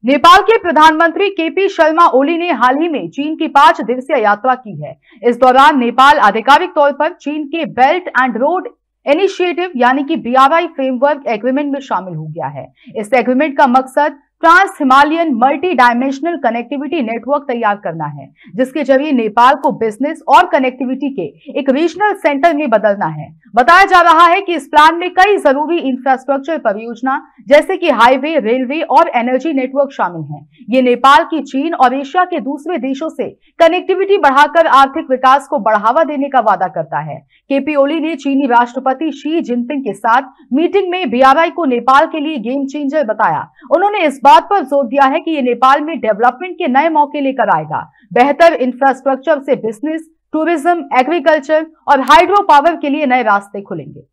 नेपाल के प्रधानमंत्री केपी शर्मा ओली ने हाल ही में चीन की 5 दिवसीय यात्रा की है। इस दौरान नेपाल आधिकारिक तौर पर चीन के बेल्ट एंड रोड इनिशिएटिव यानी कि BRI फ्रेमवर्क एग्रीमेंट में शामिल हो गया है। इस एग्रीमेंट का मकसद trans Himalayan multi dimensional connectivity network तैयार करना है, जिसके जरिए नेपाल को बिजनेस और कनेक्टिविटी के एक रीजनल सेंटर में बदलना है। बताया जा रहा है कि इस प्लान में कई जरूरी इंफ्रास्ट्रक्चर परियोजना जैसे कि हाईवे, रेलवे और एनर्जी नेटवर्क शामिल हैं। ये नेपाल की चीन और एशिया के दूसरे देशों से कनेक्टिविटी बढ़ाकर आर्थिक विकास को बढ़ावा देने का वादा करता है। केपी ओली ने चीनी राष्ट्रपति शी जिनपिंग के साथ मीटिंग में BRI को नेपाल के लिए गेम चेंजर बताया। उन्होंने इस बात पर जोर दिया है कि ये नेपाल में डेवलपमेंट के नए मौके लेकर आएगा। बेहतर इंफ्रास्ट्रक्चर से बिजनेस, टूरिज्म, एग्रीकल्चर और हाइड्रो पावर के लिए नए रास्ते खुलेंगे।